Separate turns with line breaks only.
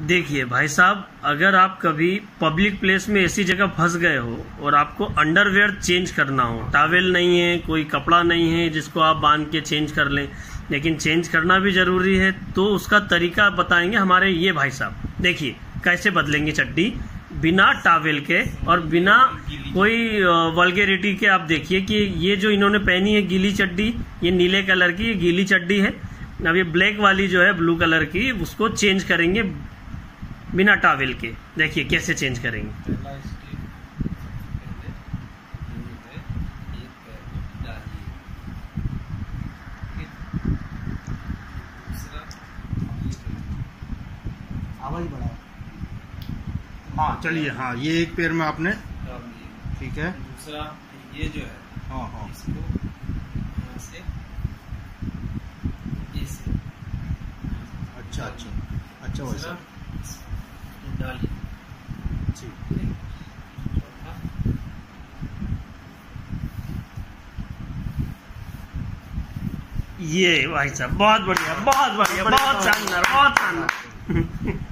देखिए भाई साहब, अगर आप कभी पब्लिक प्लेस में ऐसी जगह फंस गए हो और आपको अंडरवेयर चेंज करना हो, टॉवेल नहीं है, कोई कपड़ा नहीं है जिसको आप बांध के चेंज कर लें, लेकिन चेंज करना भी जरूरी है, तो उसका तरीका बताएंगे हमारे ये भाई साहब। देखिए कैसे बदलेंगे चड्डी बिना टॉवेल के और बिना कोई वल्गैरिटी के। आप देखिए कि ये जो इन्होंने पहनी है गीली चड्डी, ये नीले कलर की ये गीली चड्डी है। अब ये ब्लैक वाली जो है ब्लू कलर की, उसको चेंज करेंगे बिना टॉवेल के। देखिए कैसे चेंज करेंगे।
आवाज बढ़ा। हाँ चलिए, हाँ ये एक पैर में आपने, ठीक है।
दूसरा ये जो है,
हाँ हाँ,
इसको यहाँ से ऐसे।
अच्छा अच्छा अच्छा वैसा
डालिए।
ये भाई साहब बहुत बढ़िया, बहुत बढ़िया, बहुत शानदार, बहुत शानदार।